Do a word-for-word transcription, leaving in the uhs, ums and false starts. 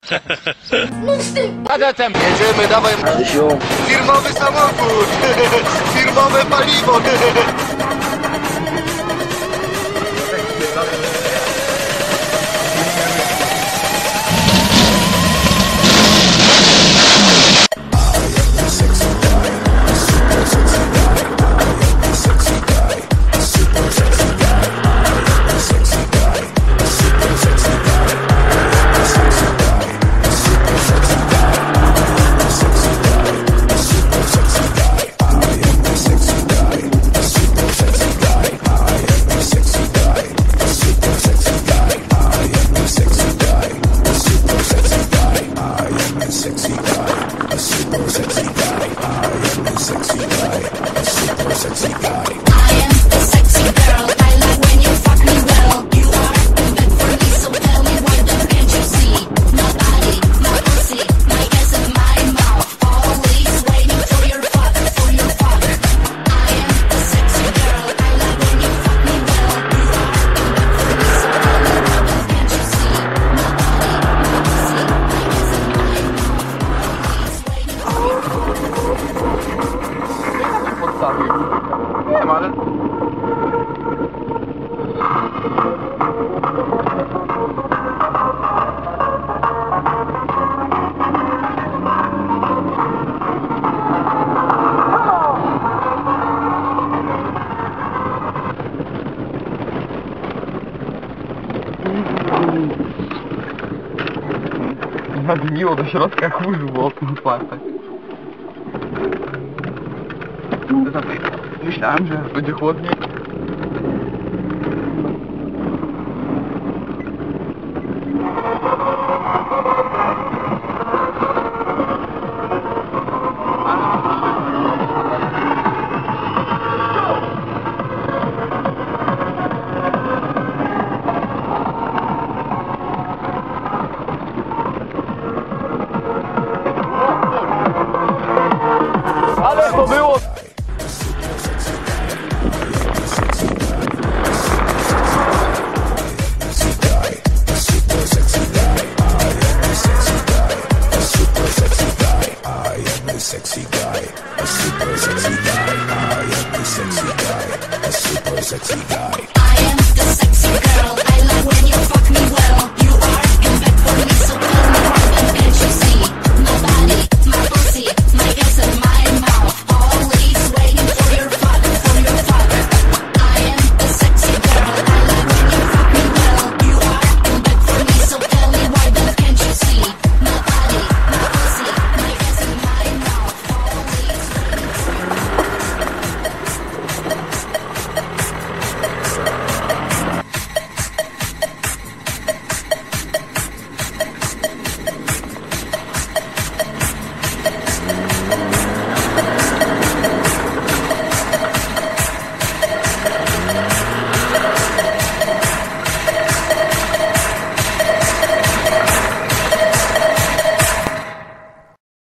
No z tym Kadetem! Jedziemy, dawaj! Firmowy samochód! Firmowe paliwo! Sexy guy, a super sexy guy. I am the sexy guy, a super sexy guy. I am the sexy girl. I like when you fuck me well. You are meant for me, so tell me why the can't you see? No body, no pussy, my ass and my mouth. Always waiting for your fuck, for your fuck. I am the sexy girl. I like when you fuck me well. You are meant for me, so tell me why the can't you see? No body, no pussy, my ass and my mouth. Always waiting for your fuck. Nie wiem, ale... Nadmiło do środka kurzu, bo okno otwarte. Myślałem, że będzie chłodniej. Ale to było!